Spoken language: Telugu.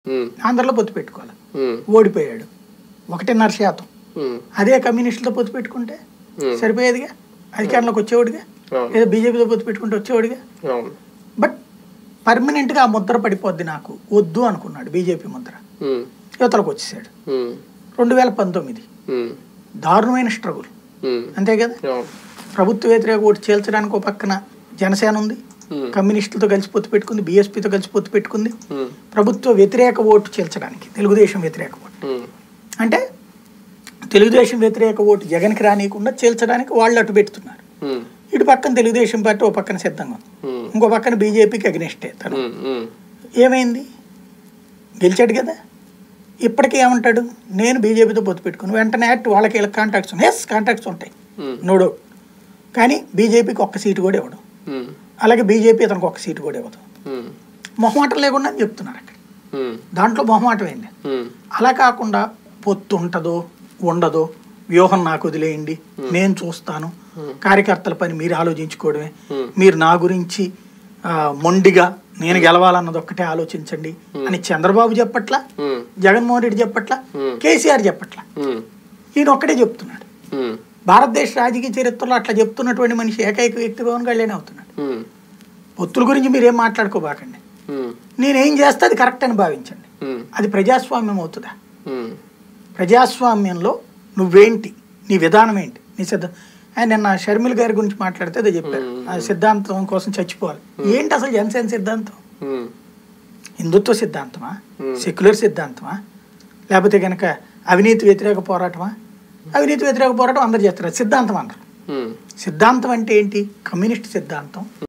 ఆంధ్రలో పొత్తు పెట్టుకోవాలి. ఓడిపోయాడు 1.5%. అదే కమ్యూనిస్టులతో పొత్తు పెట్టుకుంటే సరిపోయేదిగా, అధికారంలోకి వచ్చేవాడిగా, లేదా బీజేపీతో పొత్తు పెట్టుకుంటే వచ్చేవాడిగా. బట్ పర్మనెంట్గా ఆ ముద్ర పడిపోద్ది, నాకు వద్దు అనుకున్నాడు బీజేపీ ముద్ర. యువతలకు వచ్చేసాడు. 2019 దారుణమైన స్ట్రగుల్, అంతే కదా. ప్రభుత్వ వ్యతిరేక ఓటు చేల్చడానికి ఒక పక్కన జనసేన ఉంది, కమ్యూనిస్టులతో కలిసి పొత్తు పెట్టుకుంది, బీఎస్పీతో కలిసి పొత్తు పెట్టుకుంది. ప్రభుత్వ వ్యతిరేక ఓటు చేల్చడానికి తెలుగుదేశం వ్యతిరేక ఓటు, అంటే తెలుగుదేశం వ్యతిరేక ఓటు జగన్కి రానియకుండా చేల్చడానికి వాళ్ళు అటు పెడుతున్నారు. ఇటు పక్కన తెలుగుదేశం పార్టీ ఓ పక్కన సిద్ధంగా ఉంది, ఇంకో పక్కన బీజేపీకి అగ్నిస్టే తను. ఏమైంది? గెలిచాడు కదా. ఇప్పటికీ ఏమంటాడు, నేను బీజేపీతో పొత్తు పెట్టుకుని వెంటనే యాక్ట్ వాళ్ళకి వీళ్ళకి కాంటాక్ట్స్ ఉన్నాయి. కాంటాక్ట్స్ ఉంటాయి, నో డౌట్. కానీ బీజేపీకి ఒక్క సీటు కూడా ఇవ్వడం, అలాగే బీజేపీ అతనికి ఒక్క సీటు కూడా ఇవ్వదు. మొహమాటం లేకుండా అని చెప్తున్నారు అక్కడ. దాంట్లో మొహమాటం ఏంది? అలా కాకుండా పొత్తు ఉంటుందో ఉండదో వ్యూహం నాకు వదిలేయండి, నేను చూస్తాను, కార్యకర్తల పని మీరు ఆలోచించుకోవడమే, మీరు నా గురించి మొండిగా నేను గెలవాలన్నది ఒక్కటే ఆలోచించండి అని చంద్రబాబు చెప్పట్లా, జగన్మోహన్ రెడ్డి చెప్పట్లా, కేసీఆర్ చెప్పట్లా, ఈయన ఒక్కటే చెప్తున్నాడు. భారతదేశ రాజకీయ చరిత్రలో అట్లా చెప్తున్నటువంటి మనిషి ఏకైక వ్యక్తి పవన్ కళ్యాణ్ అవుతున్నాడు. పొత్తుల గురించి మీరేం మాట్లాడుకోబాకండి, నేనేం చేస్తే అది కరెక్ట్ అని భావించండి. అది ప్రజాస్వామ్యం అవుతుందా? ప్రజాస్వామ్యంలో నువ్వేంటి, నీ విధానం ఏంటి, నీ ఆయన నిన్న షర్మిల గారి గురించి మాట్లాడితే అదే చెప్పారు, ఆ సిద్ధాంతం కోసం చచ్చిపోవాలి. ఏంటి అసలు జనసేన సిద్ధాంతం? హిందుత్వ సిద్ధాంతమా, సెక్యులర్ సిద్ధాంతమా, లేకపోతే కనుక అవినీతి వ్యతిరేక పోరాటమా? అవినీతి వ్యతిరేక పోరాటం అందరు చేస్తారు, సిద్ధాంతం అన్నారు. సిద్ధాంతం అంటే ఏంటి? కమ్యూనిస్ట్ సిద్ధాంతం.